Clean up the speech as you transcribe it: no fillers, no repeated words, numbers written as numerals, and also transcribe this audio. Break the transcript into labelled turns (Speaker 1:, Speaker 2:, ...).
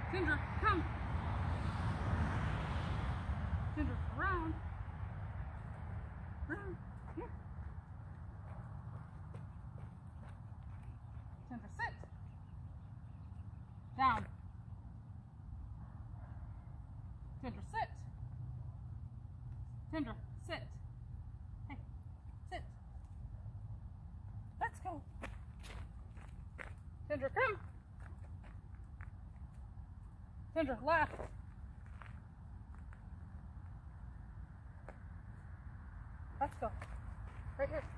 Speaker 1: Tindra, come. Tindra, around. Around. Here. Tindra, sit. Down. Tindra, sit. Tindra, sit. Hey, sit. Let's go. Tindra, come. Tindra, left. Let's go. Right here.